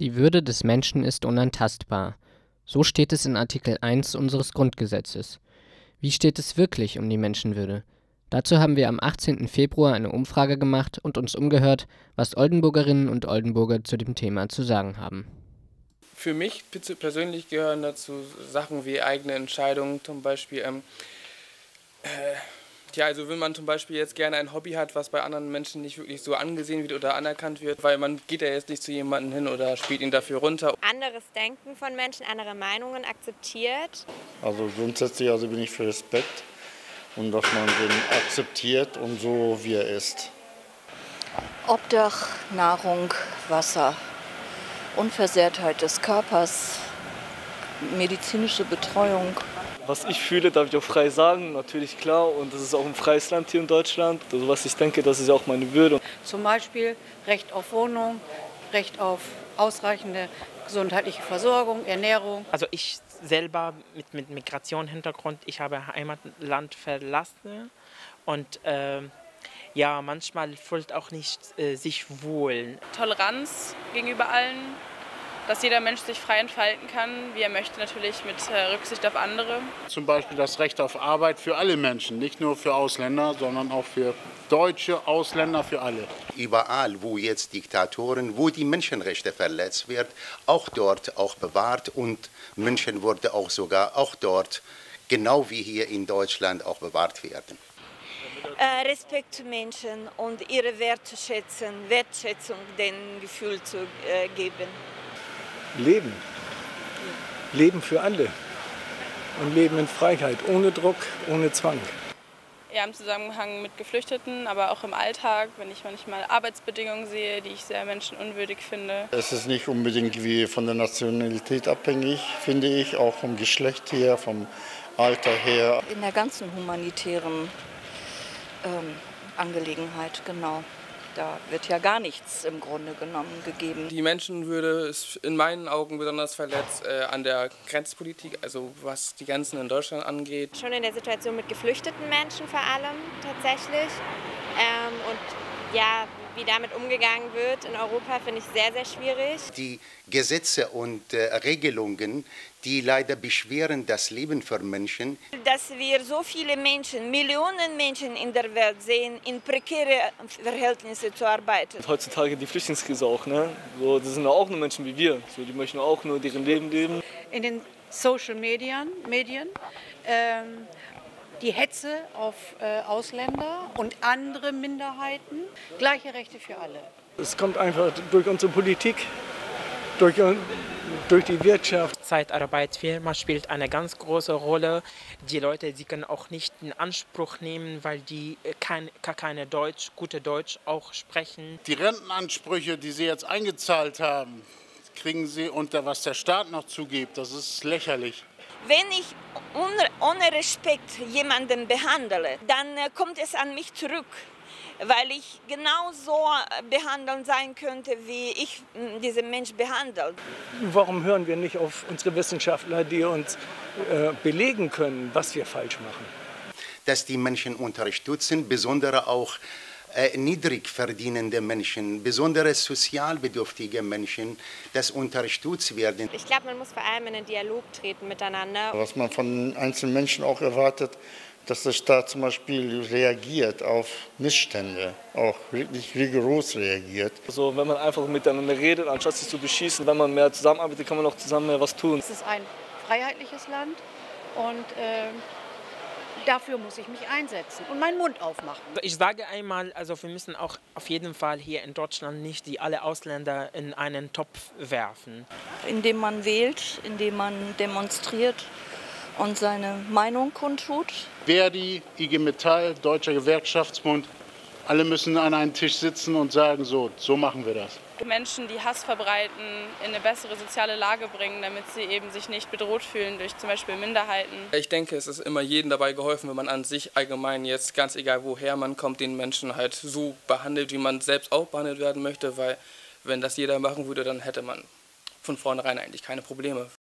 Die Würde des Menschen ist unantastbar. So steht es in Artikel 1 unseres Grundgesetzes. Wie steht es wirklich um die Menschenwürde? Dazu haben wir am 18. Februar eine Umfrage gemacht und uns umgehört, was Oldenburgerinnen und Oldenburger zu dem Thema zu sagen haben. Für mich persönlich gehören dazu Sachen wie eigene Entscheidungen, zum Beispiel. Also wenn man zum Beispiel jetzt gerne ein Hobby hat, was bei anderen Menschen nicht wirklich so angesehen wird oder anerkannt wird, weil man geht ja jetzt nicht zu jemandem hin oder spielt ihn dafür runter. Anderes Denken von Menschen, andere Meinungen akzeptiert. Also grundsätzlich bin ich für Respekt und dass man den akzeptiert und so wie er ist. Obdach, Nahrung, Wasser, Unversehrtheit des Körpers, medizinische Betreuung. Was ich fühle, darf ich auch frei sagen, natürlich klar. Und das ist auch ein freies Land hier in Deutschland. Also was ich denke, das ist ja auch meine Würde. Zum Beispiel Recht auf Wohnung, Recht auf ausreichende gesundheitliche Versorgung, Ernährung. Also ich selber mit Migrationshintergrund, ich habe Heimatland verlassen und manchmal fühlt auch nicht sich wohl. Toleranz gegenüber allen, dass jeder Mensch sich frei entfalten kann, wie er möchte, natürlich mit Rücksicht auf andere. Zum Beispiel das Recht auf Arbeit für alle Menschen, nicht nur für Ausländer, sondern auch für Deutsche, Ausländer, für alle. Überall, wo jetzt Diktatoren, wo die Menschenrechte verletzt werden, auch dort auch bewahrt und Menschenwürde auch sogar auch dort, genau wie hier in Deutschland, auch bewahrt werden. Respekt zu Menschen und ihre Wertschätzung dem Gefühl zu geben. Leben. Leben für alle. Und Leben in Freiheit, ohne Druck, ohne Zwang. Ja, im Zusammenhang mit Geflüchteten, aber auch im Alltag, wenn ich manchmal Arbeitsbedingungen sehe, die ich sehr menschenunwürdig finde. Es ist nicht unbedingt wie von der Nationalität abhängig, finde ich, auch vom Geschlecht her, vom Alter her. In der ganzen humanitären Angelegenheit, genau. Da wird ja gar nichts im Grunde genommen gegeben. Die Menschenwürde ist in meinen Augen besonders verletzt an der Grenzpolitik, also was die Grenzen in Deutschland angeht. Schon in der Situation mit geflüchteten Menschen vor allem tatsächlich. Wie damit umgegangen wird in Europa, finde ich sehr, sehr schwierig. Die Gesetze und Regelungen, die leider beschweren das Leben für Menschen. Dass wir so viele Menschen, Millionen Menschen in der Welt sehen, in prekäre Verhältnisse zu arbeiten. Und heutzutage die Flüchtlingskrise auch, ne? So, das sind auch nur Menschen wie wir. So, die möchten auch nur deren Leben leben. In den Social Medien die Hetze auf Ausländer und andere Minderheiten, gleiche Rechte für alle. Es kommt einfach durch unsere Politik, durch die Wirtschaft. Zeitarbeitsfirma spielt eine ganz große Rolle. Die Leute, sie können auch nicht in Anspruch nehmen, weil die keine gute Deutsch auch sprechen. Die Rentenansprüche, die sie jetzt eingezahlt haben, kriegen sie unter was der Staat noch zugibt. Das ist lächerlich. Wenn ich ohne Respekt jemanden behandle, dann kommt es an mich zurück, weil ich genauso behandelt sein könnte, wie ich diesen Mensch behandle. Warum hören wir nicht auf unsere Wissenschaftler, die uns belegen können, was wir falsch machen? Dass die Menschen unterstützen, besonders auch niedrig verdienende Menschen, besonders sozialbedürftige Menschen, das unterstützt werden. Ich glaube, man muss vor allem in einen Dialog treten miteinander. Was man von einzelnen Menschen auch erwartet, dass der Staat zum Beispiel reagiert auf Missstände, auch wirklich rigoros reagiert. Also wenn man einfach miteinander redet, anstatt sich zu beschießen, wenn man mehr zusammenarbeitet, kann man auch zusammen mehr was tun. Es ist ein freiheitliches Land und dafür muss ich mich einsetzen und meinen Mund aufmachen. Ich sage einmal, also wir müssen auch auf jeden Fall hier in Deutschland nicht alle Ausländer in einen Topf werfen. Indem man wählt, indem man demonstriert und seine Meinung kundtut. Verdi, IG Metall, Deutscher Gewerkschaftsbund, alle müssen an einem Tisch sitzen und sagen, so machen wir das. Menschen, die Hass verbreiten, in eine bessere soziale Lage bringen, damit sie eben sich nicht bedroht fühlen durch zum Beispiel Minderheiten. Ich denke, es ist immer jedem dabei geholfen, wenn man an sich allgemein jetzt, ganz egal woher man kommt, den Menschen halt so behandelt, wie man selbst auch behandelt werden möchte, weil wenn das jeder machen würde, dann hätte man von vornherein eigentlich keine Probleme.